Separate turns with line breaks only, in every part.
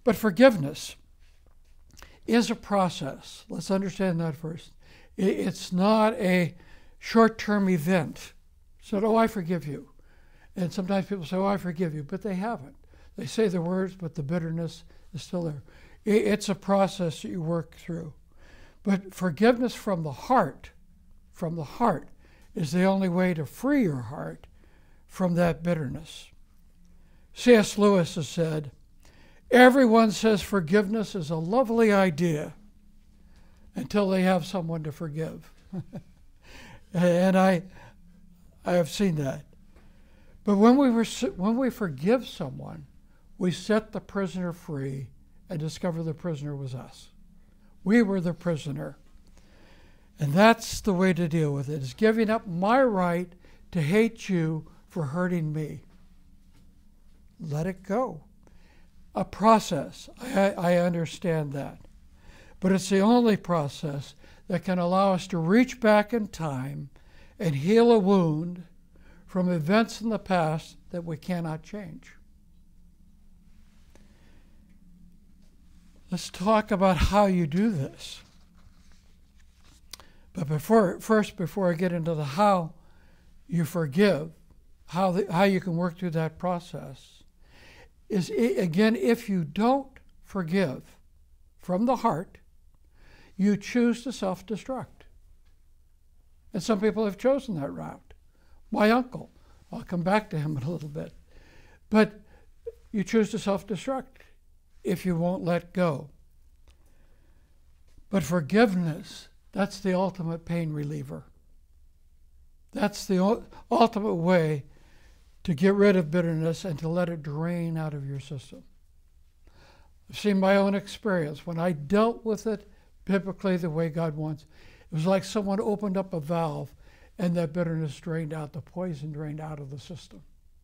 But forgiveness is a process. Let's understand that first. It's not a short-term event. So, oh, I forgive you. And sometimes people say, oh, I forgive you, but they haven't. They say the words, but the bitterness is still there. It's a process that you work through. But forgiveness from the heart is the only way to free your heart from that bitterness. C.S. Lewis has said, everyone says forgiveness is a lovely idea until they have someone to forgive. And I have seen that. But when we forgive someone, we set the prisoner free and discover the prisoner was us. We were the prisoner. And that's the way to deal with it, is giving up my right to hate you for hurting me. Let it go. A process. I understand that. But it's the only process that can allow us to reach back in time and heal a wound from events in the past that we cannot change. Let's talk about how you do this. But before I get into the how you forgive, how you can work through that process, is again, if you don't forgive from the heart, you choose to self-destruct. And some people have chosen that route. My uncle, I'll come back to him in a little bit. But you choose to self-destruct if you won't let go. But forgiveness, that's the ultimate pain reliever. That's the ultimate way to get rid of bitterness and to let it drain out of your system. I've seen my own experience. When I dealt with it biblically the way God wants, it was like someone opened up a valve and that bitterness drained out, the poison drained out of the system.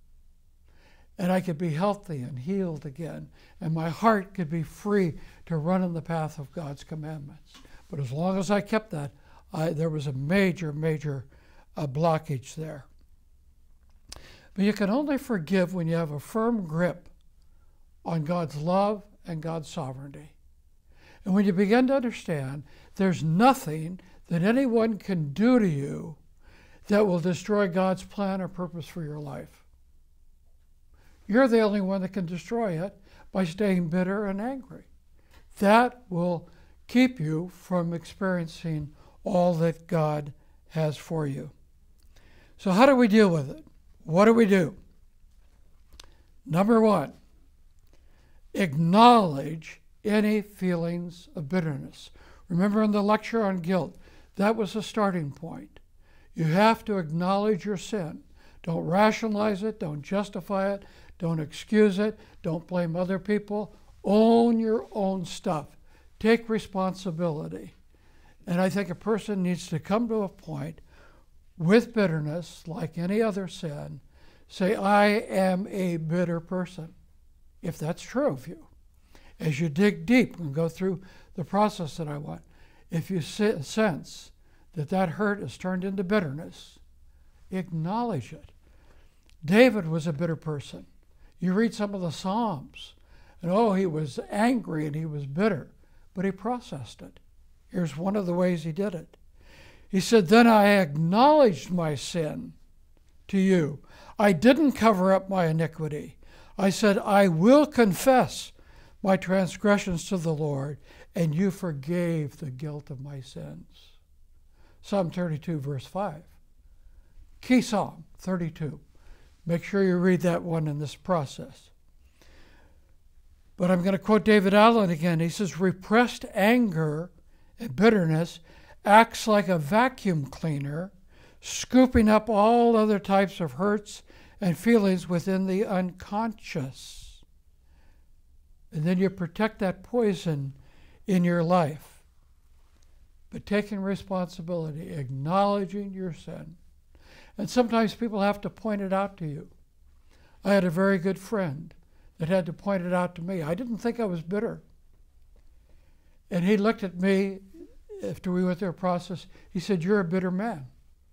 And I could be healthy and healed again, and my heart could be free to run in the path of God's commandments. But as long as I kept that, there was a major blockage there. But you can only forgive when you have a firm grip on God's love and God's sovereignty. And when you begin to understand there's nothing that anyone can do to you that will destroy God's plan or purpose for your life. You're the only one that can destroy it by staying bitter and angry. That will keep you from experiencing all that God has for you. So how do we deal with it? What do we do? Number one, acknowledge any feelings of bitterness. Remember in the lecture on guilt, that was a starting point. You have to acknowledge your sin. Don't rationalize it. Don't justify it. Don't excuse it. Don't blame other people. Own your own stuff. Take responsibility. And I think a person needs to come to a point with bitterness, like any other sin, say, I am a bitter person, if that's true of you. As you dig deep and go through the process that I want, if you sense that hurt is turned into bitterness, acknowledge it. David was a bitter person. You read some of the Psalms, and he was angry and he was bitter, but he processed it. Here's one of the ways he did it. He said, then I acknowledged my sin to you. I didn't cover up my iniquity. I said, I will confess my transgressions to the Lord, and you forgave the guilt of my sins. Psalm 32, verse 5. Key Psalm 32. Make sure you read that one in this process. But I'm going to quote David Allen again. He says, repressed anger and bitterness acts like a vacuum cleaner, scooping up all other types of hurts and feelings within the unconscious. And then you protect that poison in your life. But taking responsibility, acknowledging your sin. And sometimes people have to point it out to you. I had a very good friend that had to point it out to me. I didn't think I was bitter. And he looked at me after we went through a process. He said, you're a bitter man.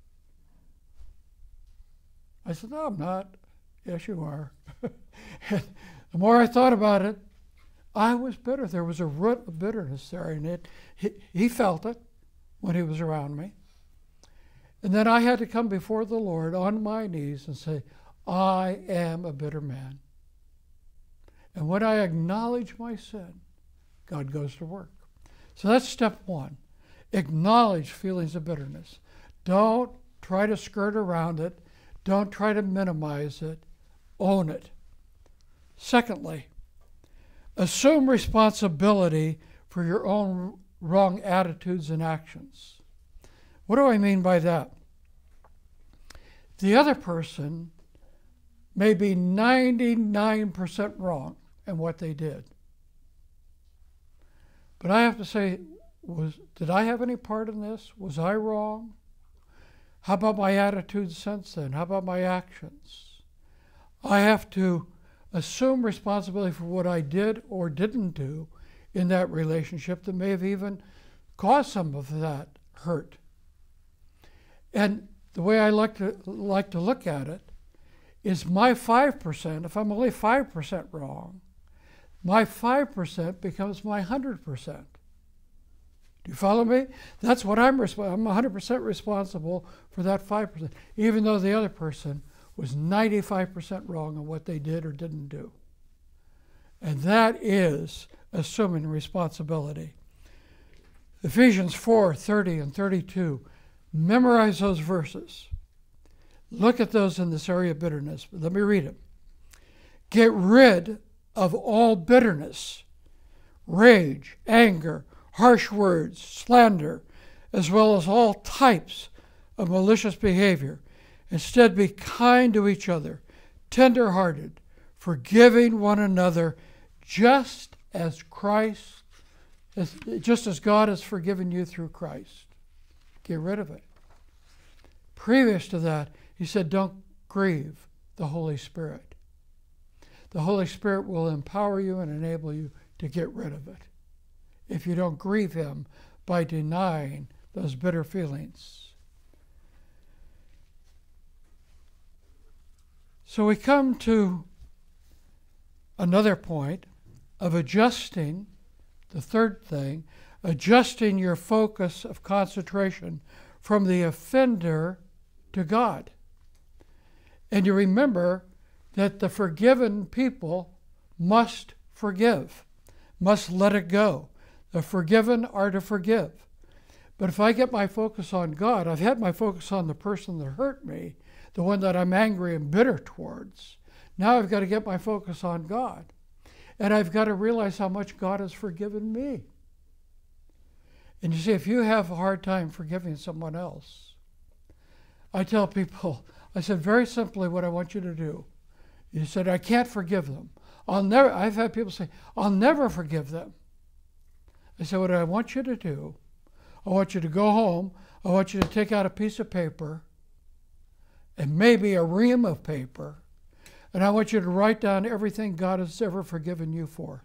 I said, no, I'm not. Yes, you are. And the more I thought about it, I was bitter. There was a root of bitterness there, and he felt it when he was around me. And then I had to come before the Lord on my knees and say, I am a bitter man. And when I acknowledge my sin, God goes to work. So that's step one. Acknowledge feelings of bitterness. Don't try to skirt around it. Don't try to minimize it. Own it. Secondly, assume responsibility for your own wrong attitudes and actions. What do I mean by that? The other person may be 99% wrong in what they did. But I have to say, did I have any part in this? Was I wrong? How about my attitude since then? How about my actions? I have to assume responsibility for what I did or didn't do in that relationship that may have even caused some of that hurt. And the way I like to look at it is my 5%, if I'm only 5% wrong, my 5% becomes my 100%. Do you follow me? That's what I'm 100% responsible for that 5%, even though the other person was 95% wrong on what they did or didn't do. And that is assuming responsibility. Ephesians 4:30 and 32. Memorize those verses. Look at those in this area of bitterness. But let me read them. Get rid of all bitterness, rage, anger, harsh words, slander, as well as all types of malicious behavior. Instead, be kind to each other, tender-hearted, forgiving one another, just as God has forgiven you through Christ. Get rid of it. Previous to that, he said, don't grieve the Holy Spirit. The Holy Spirit will empower you and enable you to get rid of it if you don't grieve him by denying those bitter feelings. So we come to another point of adjusting, the third thing, adjusting your focus of concentration from the offender to God. And you remember that the forgiven people must forgive, must let it go. The forgiven are to forgive. But if I get my focus on God, I've had my focus on the person that hurt me, the one that I'm angry and bitter towards. Now I've got to get my focus on God. And I've got to realize how much God has forgiven me. And you see, if you have a hard time forgiving someone else, I tell people, I said very simply what I want you to do. You said, I can't forgive them. I've had people say, I'll never forgive them. I said, what I want you to do, I want you to go home, I want you to take out a piece of paper and maybe a ream of paper, and I want you to write down everything God has ever forgiven you for.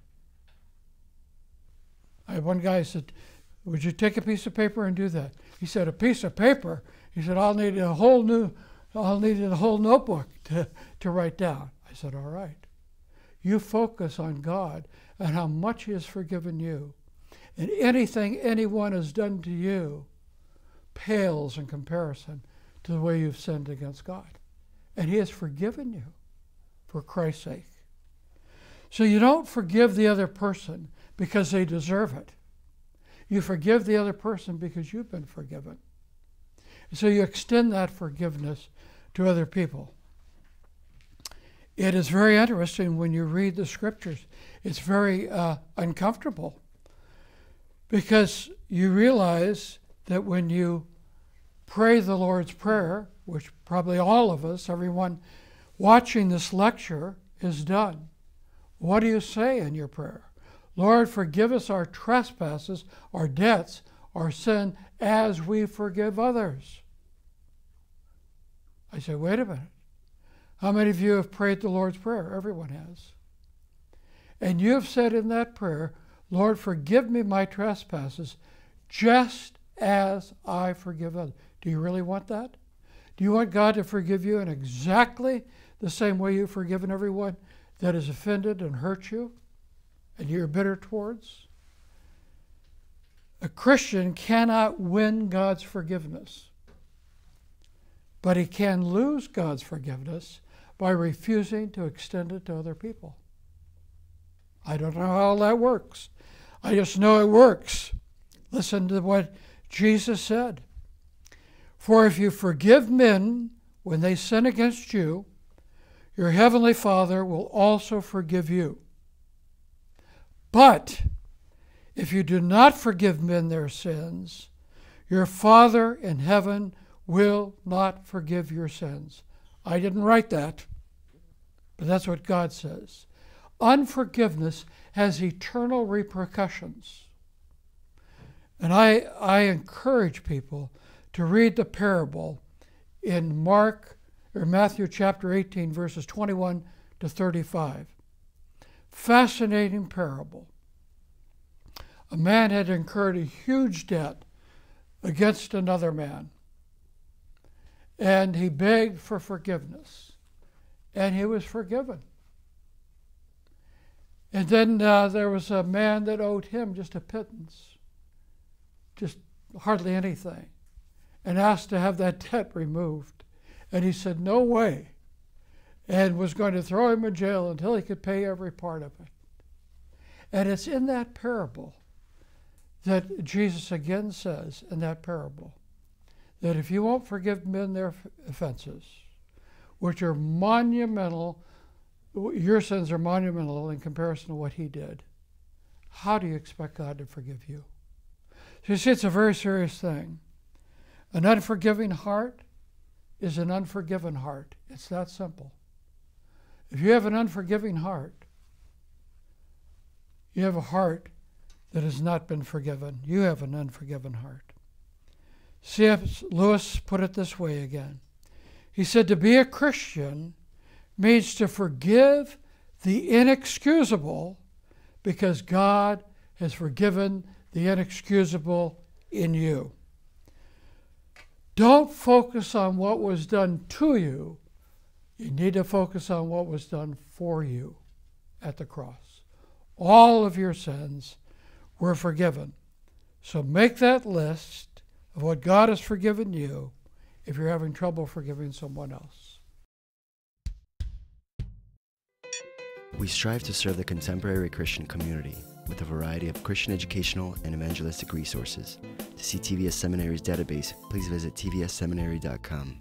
I had one guy said, would you take a piece of paper and do that? He said, a piece of paper? He said, I'll need a whole notebook to write down. I said, all right. You focus on God and how much he has forgiven you. And anything anyone has done to you pales in comparison to the way you've sinned against God. And he has forgiven you for Christ's sake. So you don't forgive the other person because they deserve it. You forgive the other person because you've been forgiven. And so you extend that forgiveness to other people. It is very interesting when you read the scriptures. It's very uncomfortable because you realize that when you pray the Lord's Prayer, which probably all of us, everyone watching this lecture, has done, what do you say in your prayer? Lord, forgive us our trespasses, our debts, our sin, as we forgive others. I say, wait a minute. How many of you have prayed the Lord's Prayer? Everyone has. And you have said in that prayer, Lord, forgive me my trespasses, just as I forgive others. Do you really want that? Do you want God to forgive you in exactly the same way you've forgiven everyone that has offended and hurt you? and you're bitter towards? A Christian cannot win God's forgiveness, but he can lose God's forgiveness by refusing to extend it to other people. I don't know how that works. I just know it works. Listen to what Jesus said. For if you forgive men when they sin against you, your heavenly Father will also forgive you. But if you do not forgive men their sins, your Father in heaven will not forgive your sins. I didn't write that, but that's what God says. Unforgiveness has eternal repercussions. And I encourage people to read the parable in Matthew chapter 18, verses 21 to 35. Fascinating parable. A man had incurred a huge debt against another man, and he begged for forgiveness, and he was forgiven. And then there was a man that owed him just a pittance, just hardly anything, and asked to have that debt removed. And he said, no way, and was going to throw him in jail until he could pay every part of it. And it's in that parable that Jesus again says, in that parable, that if you won't forgive men their offenses, which are monumental, your sins are monumental in comparison to what he did, how do you expect God to forgive you? So you see, it's a very serious thing. An unforgiving heart is an unforgiven heart. It's that simple. If you have an unforgiving heart, you have a heart that has not been forgiven. You have an unforgiven heart. C.S. Lewis put it this way again. He said, to be a Christian means to forgive the inexcusable because God has forgiven the inexcusable in you. Don't focus on what was done to you. You need to focus on what was done for you at the cross. All of your sins were forgiven. So make that list of what God has forgiven you if you're having trouble forgiving someone else.
We strive to serve the contemporary Christian community with a variety of Christian educational and evangelistic resources. To see TVS Seminary's database, please visit tvsseminary.com.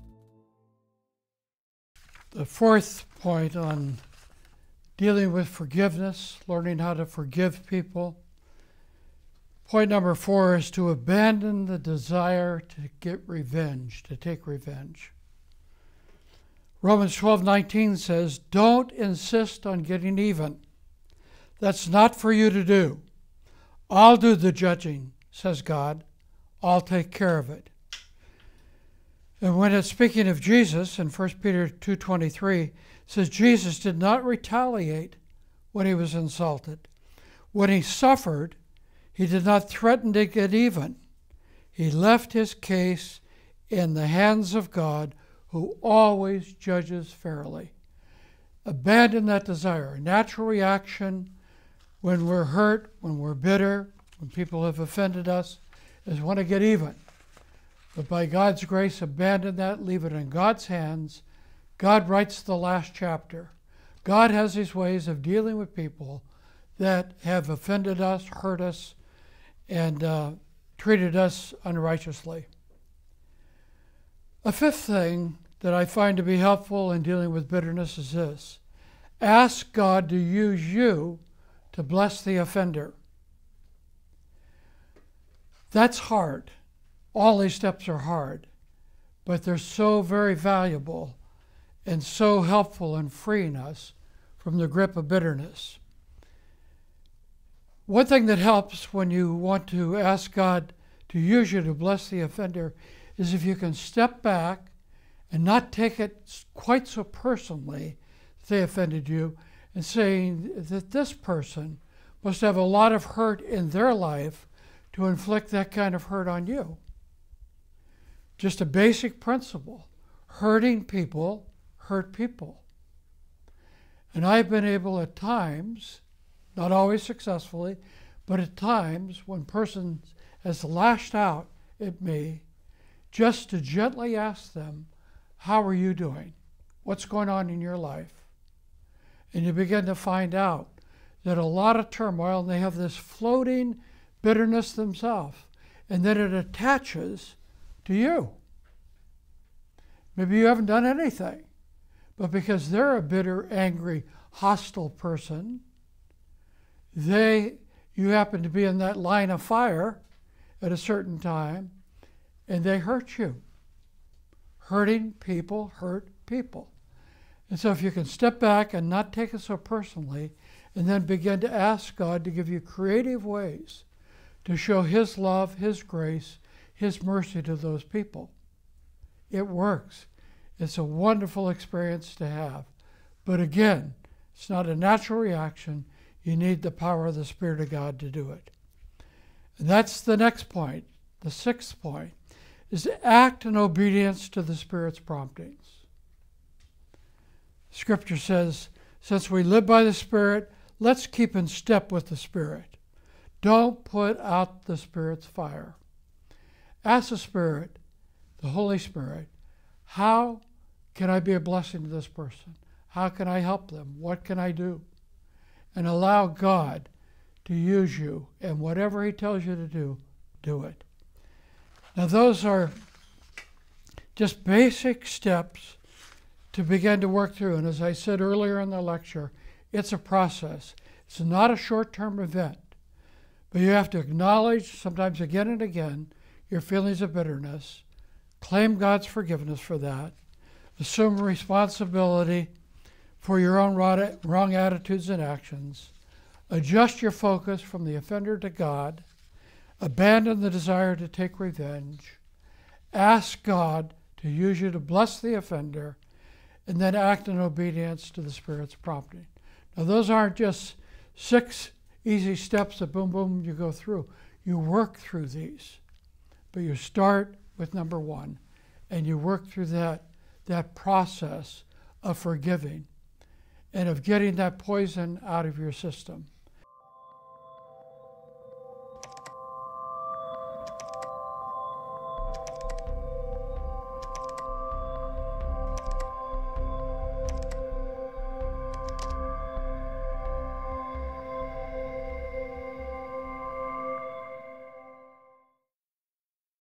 The fourth point on dealing with forgiveness, learning how to forgive people. Point number 4 is to abandon the desire to get revenge, to take revenge. Romans 12:19 says, don't insist on getting even. That's not for you to do. I'll do the judging, says God. I'll take care of it. And when it's speaking of Jesus in 1 Peter 2:23, it says Jesus did not retaliate when he was insulted. When he suffered, he did not threaten to get even. He left his case in the hands of God, who always judges fairly. Abandon that desire. A natural reaction when we're hurt, when we're bitter, when people have offended us, is want to get even. But by God's grace, abandon that, leave it in God's hands. God writes the last chapter. God has his ways of dealing with people that have offended us, hurt us, and treated us unrighteously. A fifth thing that I find to be helpful in dealing with bitterness is this. Ask God to use you to bless the offender. That's hard. All these steps are hard, but they're so very valuable and so helpful in freeing us from the grip of bitterness. One thing that helps when you want to ask God to use you to bless the offender is if you can step back and not take it quite so personally that they offended you, and saying that this person must have a lot of hurt in their life to inflict that kind of hurt on you. Just a basic principle. Hurting people hurt people. And I've been able at times not always successfully, but at times when person has lashed out at me, just to gently ask them, how are you doing? What's going on in your life? And you begin to find out that a lot of turmoil, and they have this floating bitterness themselves, and then it attaches to you. Maybe you haven't done anything, but because they're a bitter, angry, hostile person, you happen to be in that line of fire at a certain time, and they hurt you. Hurting people hurt people. And so if you can step back and not take it so personally, and then begin to ask God to give you creative ways to show His love, His grace, His mercy to those people. It works. It's a wonderful experience to have. But again, it's not a natural reaction. You need the power of the Spirit of God to do it. And that's the next point. The sixth point is to act in obedience to the Spirit's promptings. Scripture says, since we live by the Spirit, let's keep in step with the Spirit. Don't put out the Spirit's fire. Ask the Spirit, the Holy Spirit, how can I be a blessing to this person? How can I help them? What can I do? And allow God to use you, and whatever He tells you to do, do it. Now those are just basic steps to begin to work through. And as I said earlier in the lecture, it's a process. It's not a short-term event. But you have to acknowledge, sometimes again and again, your feelings of bitterness, claim God's forgiveness for that, assume responsibility for your own wrong attitudes and actions, adjust your focus from the offender to God, abandon the desire to take revenge, ask God to use you to bless the offender, and then act in obedience to the Spirit's prompting. Now those aren't just 6 easy steps that boom, boom, you go through. You work through these. But you start with number 1, and you work through that process of forgiving and of getting that poison out of your system.